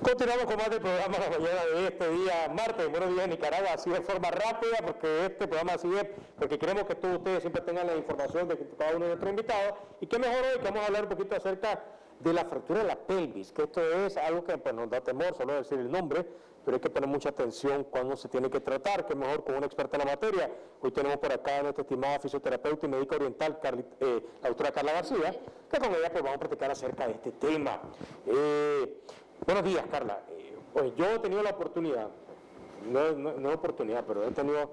Continuamos con más del programa de la mañana de este día, martes. Buenos días, Nicaragua, así de forma rápida, porque este programa así es, porque queremos que todos ustedes siempre tengan la información de cada uno de nuestros invitados. Y qué mejor hoy que vamos a hablar un poquito acerca de la fractura de la pelvis, que esto es algo que pues, nos da temor, solo decir el nombre, pero hay que poner mucha atención cuando se tiene que tratar, que mejor con una experta en la materia. Hoy tenemos por acá a nuestra estimada fisioterapeuta y médica oriental, la doctora Carla García, que con ella pues, vamos a platicar acerca de este tema. Buenos días, Carla. Pues yo he tenido la oportunidad, no oportunidad, pero he tenido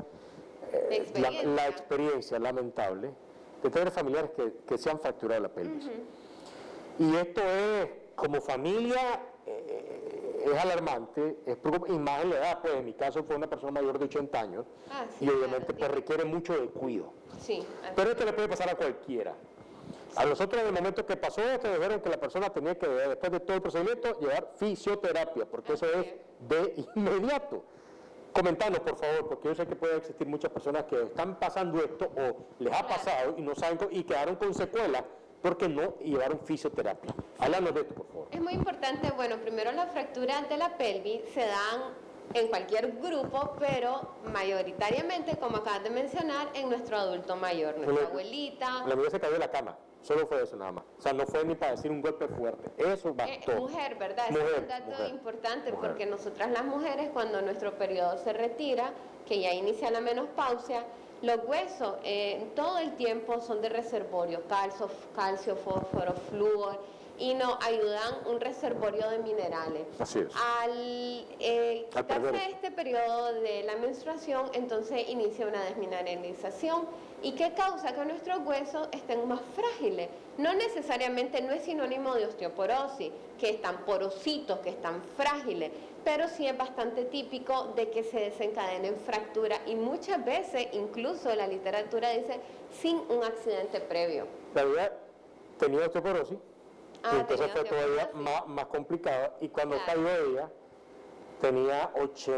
la experiencia lamentable de tener familiares que se han fracturado la pelvis. Y esto es, como familia, es alarmante, es preocupante, y más en la edad, pues en mi caso fue una persona mayor de 80 años, y obviamente pues, requiere mucho de cuidado. Sí, pero esto le puede pasar a cualquiera. A nosotros en el momento que pasó esto, dijeron que la persona tenía que, después de todo el procedimiento, llevar fisioterapia, porque eso es de inmediato. Comentanos, por favor, porque yo sé que pueden existir muchas personas que están pasando esto o les ha pasado y no saben y quedaron con secuelas porque no llevaron fisioterapia. Háblanos de esto, por favor. Es muy importante, bueno, primero las fracturas de la pelvis se dan en cualquier grupo, pero mayoritariamente, como acabas de mencionar, en nuestro adulto mayor, nuestra abuelita. La mía se cayó de la cama. Solo fue eso nada más. O sea, no fue ni para decir un golpe fuerte. Eso bastó. Mujer, ¿verdad? Ese es un dato importante porque nosotras las mujeres, cuando nuestro periodo se retira, que ya inicia la menopausia, los huesos todo el tiempo son de reservorio, calcio, fósforo, flúor, y nos ayudan un reservorio de minerales. Así es. Al quitarse este periodo de la menstruación, entonces inicia una desmineralización. ¿Y qué causa? Que nuestros huesos estén más frágiles. No necesariamente, no es sinónimo de osteoporosis, que están porositos, que están frágiles, pero sí es bastante típico de que se desencadenen fracturas y muchas veces, incluso la literatura dice, sin un accidente previo. La vida tenía osteoporosis, y entonces fue todavía más complicada, y cuando cayó ella, tenía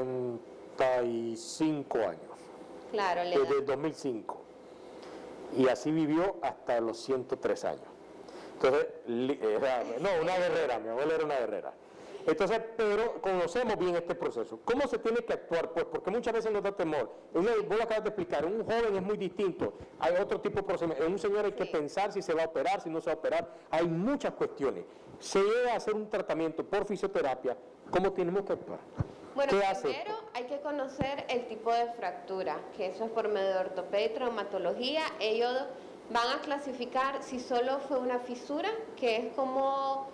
85 años. Claro, desde el 2005. Y así vivió hasta los 103 años. Entonces, una guerrera, mi abuela era una guerrera. Entonces, pero conocemos bien este proceso. ¿Cómo se tiene que actuar? Pues porque muchas veces nos da temor. Vos lo acabas de explicar, un joven es muy distinto, hay otro tipo de procedimiento. En un señor hay que pensar si se va a operar, si no se va a operar. Hay muchas cuestiones. Se debe hacer un tratamiento por fisioterapia. ¿Cómo tenemos que actuar? Bueno, primero hay que conocer el tipo de fractura, que eso es por medio de ortopedia y traumatología. Ellos van a clasificar si solo fue una fisura, que es como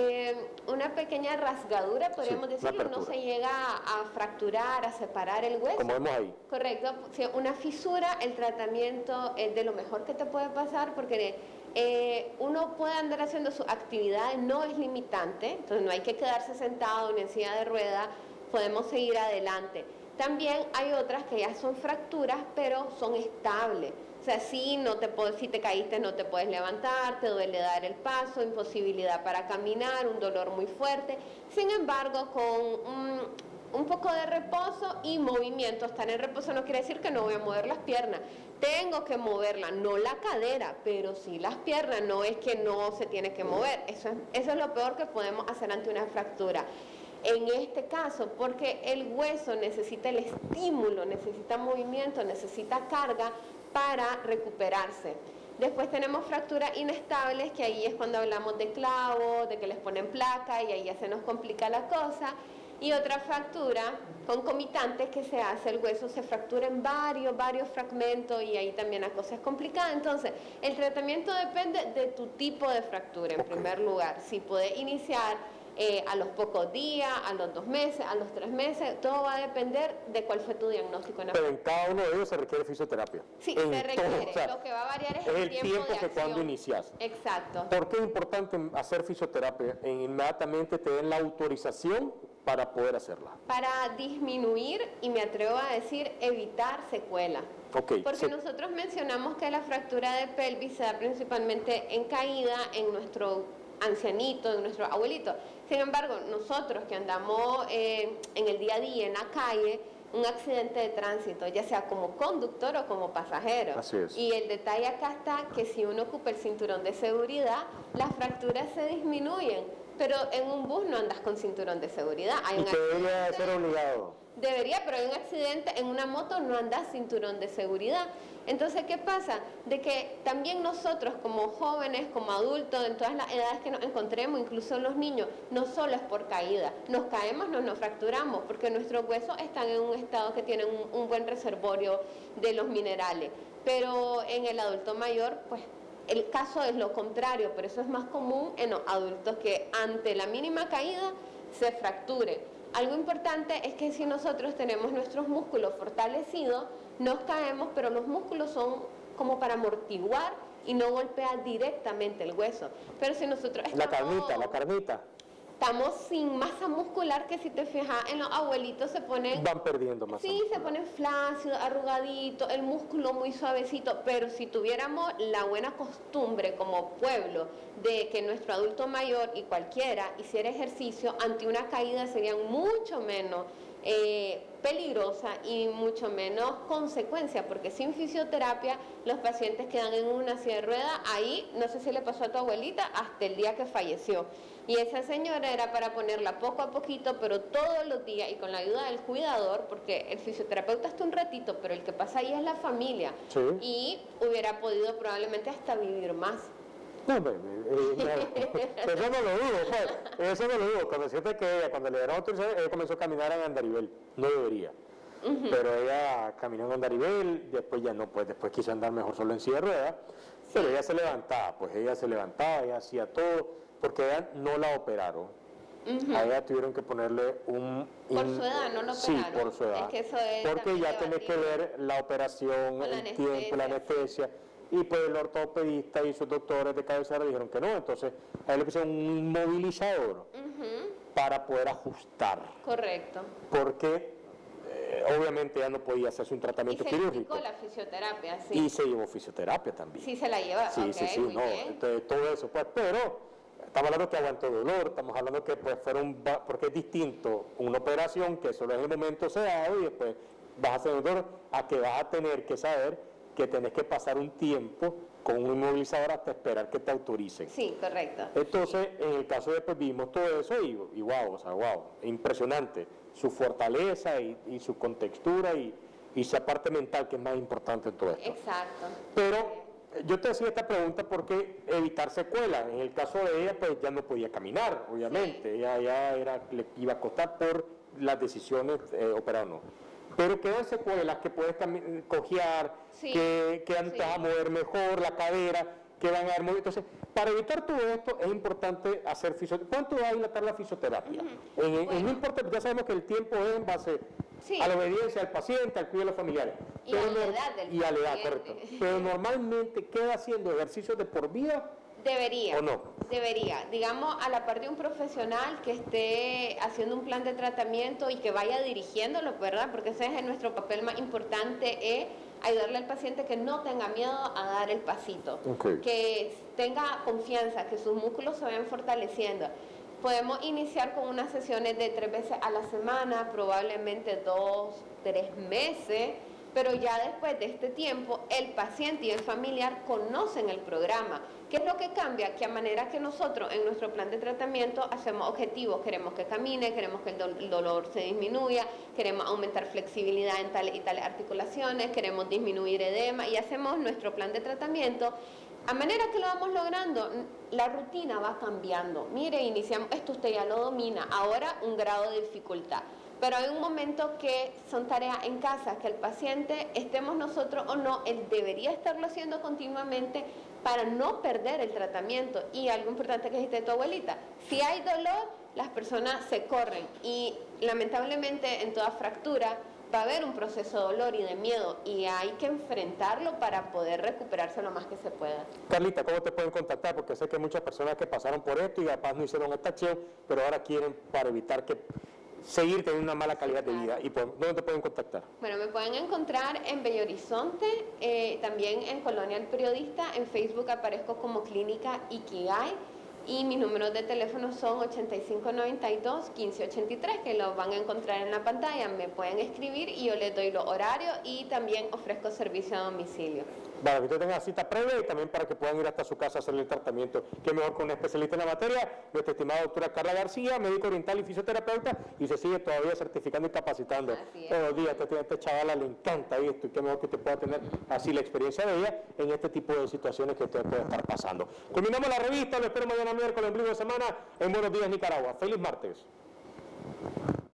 una pequeña rasgadura, podríamos decirlo, no se llega a fracturar, a separar el hueso. Como vemos ahí. Correcto, si una fisura, el tratamiento es de lo mejor que te puede pasar porque uno puede andar haciendo su actividad, no es limitante, entonces no hay que quedarse sentado en silla de ruedas, podemos seguir adelante. También hay otras que ya son fracturas, pero son estables. O sea, si te caíste no te puedes levantar, te duele dar el paso, imposibilidad para caminar, un dolor muy fuerte. Sin embargo, con un poco de reposo y movimiento, estar en reposo no quiere decir que no voy a mover las piernas. Tengo que moverla, no la cadera, pero sí las piernas, no es que no se tiene que mover. Eso es lo peor que podemos hacer ante una fractura. En este caso, porque el hueso necesita el estímulo, necesita movimiento, necesita carga para recuperarse. Después tenemos fracturas inestables, que ahí es cuando hablamos de clavos, de que les ponen placa y ahí ya se nos complica la cosa. Y otra fractura concomitante que se hace, el hueso se fractura en varios fragmentos y ahí también la cosa es complicada. Entonces, el tratamiento depende de tu tipo de fractura en primer lugar. Si puedes iniciar a los pocos días, a los 2 meses, a los 3 meses, todo va a depender de cuál fue tu diagnóstico. Pero en cada uno de ellos se requiere fisioterapia. Sí, se requiere. O sea, lo que va a variar es el tiempo de que cuando inicias. Exacto. ¿Por qué es importante hacer fisioterapia? Inmediatamente te den la autorización para poder hacerla. Para disminuir, y me atrevo a decir, evitar secuelas. Porque nosotros mencionamos que la fractura de pelvis se da principalmente en caída en nuestro ancianito, en nuestro abuelito. Sin embargo, nosotros que andamos en el día a día, en la calle, un accidente de tránsito, ya sea como conductor o como pasajero. Así es. Y el detalle acá está que si uno ocupa el cinturón de seguridad, las fracturas se disminuyen. pero en un bus no andas con cinturón de seguridad. Hay Y un que debería accidente, ser obligado. debería, pero hay un accidente, en una moto no andas cinturón de seguridad. Entonces, ¿qué pasa? De que también nosotros como jóvenes, como adultos, en todas las edades que nos encontremos, incluso los niños, no solo es por caída, nos caemos, no nos fracturamos, porque nuestros huesos están en un estado que tienen un buen reservorio de los minerales. Pero en el adulto mayor, pues el caso es lo contrario, pero eso es más común en los adultos, que ante la mínima caída se fracture. Algo importante es que si nosotros tenemos nuestros músculos fortalecidos, nos caemos, pero los músculos son como para amortiguar y no golpear directamente el hueso. Pero si nosotros La carnita. estamos sin masa muscular, que si te fijas en los abuelitos se ponen... Van perdiendo masa Sí, muscular. se ponen flácidos, arrugaditos, el músculo muy suavecito, pero si tuviéramos la buena costumbre como pueblo de que nuestro adulto mayor y cualquiera hiciera ejercicio, ante una caída serían mucho menos peligrosa y mucho menos consecuencia, porque sin fisioterapia los pacientes quedan en una silla de ruedas. Ahí, no sé si le pasó a tu abuelita, hasta el día que falleció. Y esa señora era para ponerla poco a poquito, pero todos los días, y con la ayuda del cuidador, porque el fisioterapeuta está un ratito, pero el que pasa ahí es la familia. Sí. Y hubiera podido probablemente hasta vivir más. No, eso no lo digo, pues, eso no lo digo. Cuando siente que ella, cuando le dieron autorización, ella comenzó a caminar en andarivel, no debería. Pero ella caminó en andarivel, después ya no, pues después quiso andar mejor solo en silla de ruedas, pero ella se levantaba, ella hacía todo, porque ella no la operaron. A ella tuvieron que ponerle Por su edad, no lo operaron. Sí, por su edad. Es que eso es porque ya tenés que debatible. ver la operación, Con la el tiempo, la anestesia. Y pues el ortopedista y sus doctores de cabecera dijeron que no, entonces a él le pusieron un movilizador para poder ajustar. Correcto. Porque obviamente ya no podía hacerse un tratamiento Y se quirúrgico. la fisioterapia, sí. Y se llevó fisioterapia también. Sí se la lleva, Sí, ok, sí, muy no, bien. entonces todo eso, pues, pero estamos hablando que aguantó dolor, estamos hablando que pues porque es distinto una operación que solo en el momento se da y después vas a hacer dolor, a que vas a tener que saber que tenés que pasar un tiempo con un inmovilizador hasta esperar que te autoricen. Sí, correcto. Entonces, en el caso de pues vimos todo eso y wow, o sea, wow, impresionante, su fortaleza y su contextura y esa parte mental que es más importante en todo esto. Exacto. Pero yo te hacía esta pregunta porque evitar secuelas. En el caso de ella, pues ya no podía caminar, obviamente. Sí. Ella ya le iba a costar por las decisiones operar o no. Pero quedan secuelas que puedes cojear, Sí, que te sí. vas a mover mejor la cadera, que van a haber movimientos. Entonces, para evitar todo esto es importante hacer fisioterapia. ¿Cuánto va a dilatar la fisioterapia? No importa, ya sabemos que el tiempo es en base Sí. a la obediencia al paciente, al cuidado de los familiares. Y a la edad del y a la edad, paciente. correcto. Pero normalmente queda haciendo ejercicios de por vida. Debería. ¿O no? Debería. Digamos, a la par de un profesional que esté haciendo un plan de tratamiento y que vaya dirigiéndolo, ¿verdad? Porque ese es nuestro papel más importante, es ayudarle al paciente que no tenga miedo a dar el pasito, Ok. que tenga confianza, que sus músculos se vayan fortaleciendo. Podemos iniciar con unas sesiones de 3 veces a la semana, probablemente 2, 3 meses, pero ya después de este tiempo el paciente y el familiar conocen el programa. ¿Qué es lo que cambia? Que a manera que nosotros en nuestro plan de tratamiento hacemos objetivos, queremos que camine, queremos que el dolor se disminuya, queremos aumentar flexibilidad en tales y tales articulaciones, queremos disminuir edema y hacemos nuestro plan de tratamiento. A manera que lo vamos logrando, la rutina va cambiando. Mire, iniciamos, esto usted ya lo domina, ahora un grado de dificultad. Pero hay un momento que son tareas en casa, que el paciente, estemos nosotros o no, él debería estarlo haciendo continuamente para no perder el tratamiento. Y algo importante que dijiste tu abuelita, si hay dolor, las personas se corren y lamentablemente en toda fractura va a haber un proceso de dolor y de miedo y hay que enfrentarlo para poder recuperarse lo más que se pueda. Carlita, ¿cómo te pueden contactar? Porque sé que hay muchas personas que pasaron por esto y capaz no hicieron esta acción, pero ahora quieren para evitar que seguir teniendo una mala calidad de vida. ¿Y dónde te pueden contactar? Bueno, me pueden encontrar en Bello Horizonte, también en Colonia El Periodista, en Facebook aparezco como Clínica Ikigai y mis números de teléfono son 8592-1583, que los van a encontrar en la pantalla, me pueden escribir y yo les doy los horarios y también ofrezco servicio a domicilio. para que usted tenga cita previa y también para que puedan ir hasta su casa a hacerle el tratamiento. Qué mejor con un especialista en la materia, nuestra estimada doctora Carla García, médico oriental y fisioterapeuta, y se sigue todavía certificando y capacitando. Todos los días, esta chavala le encanta esto, y qué mejor que usted pueda tener así la experiencia de ella en este tipo de situaciones que usted puede estar pasando. Culminamos la revista, lo espero mañana miércoles en Blue de Semana en Buenos Días Nicaragua. Feliz martes.